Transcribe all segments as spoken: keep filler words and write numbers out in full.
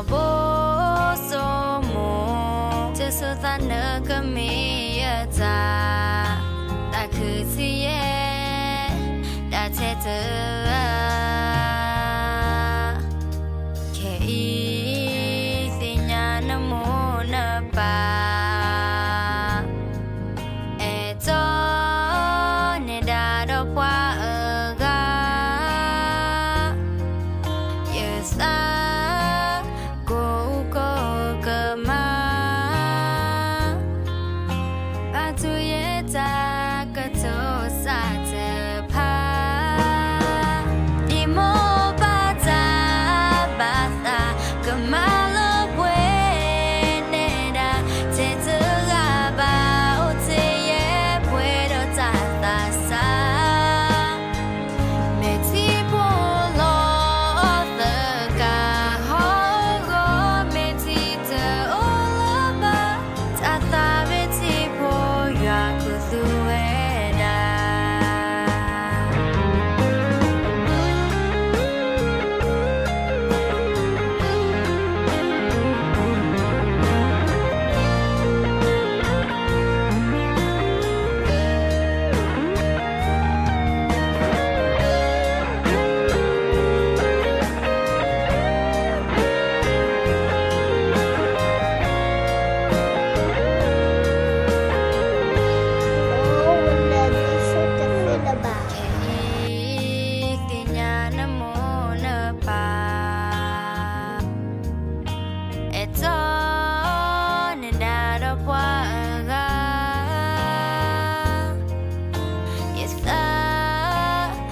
no bo so mo just so that no can me ya ta ta cứ si ye ta che te ke i si nya na mo na pa e to ne da do kwa ga yes a go go ka ma ba tu ye ta ka to sa te pa di mo ba ta ba ta ka ma lo bwe ne da te te ga ba o te ye bwe do ta ta sa me ti po lo the ga ho go me ti te o lo ba ta ta me ti po ya ku tu e da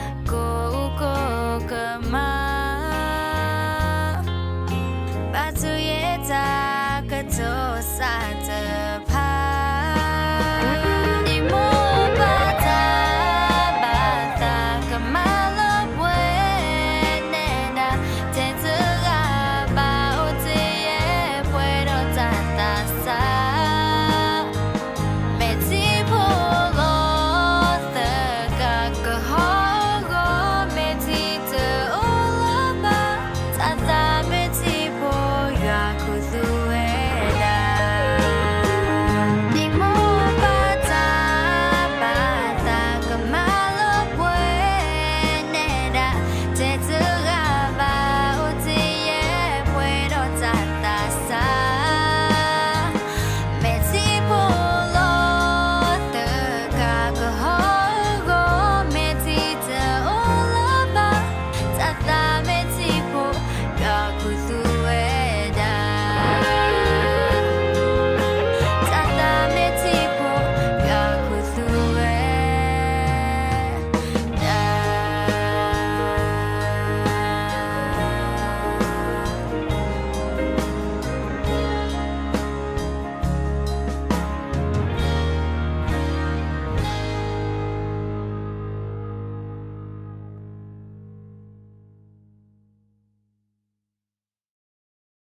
Ba tu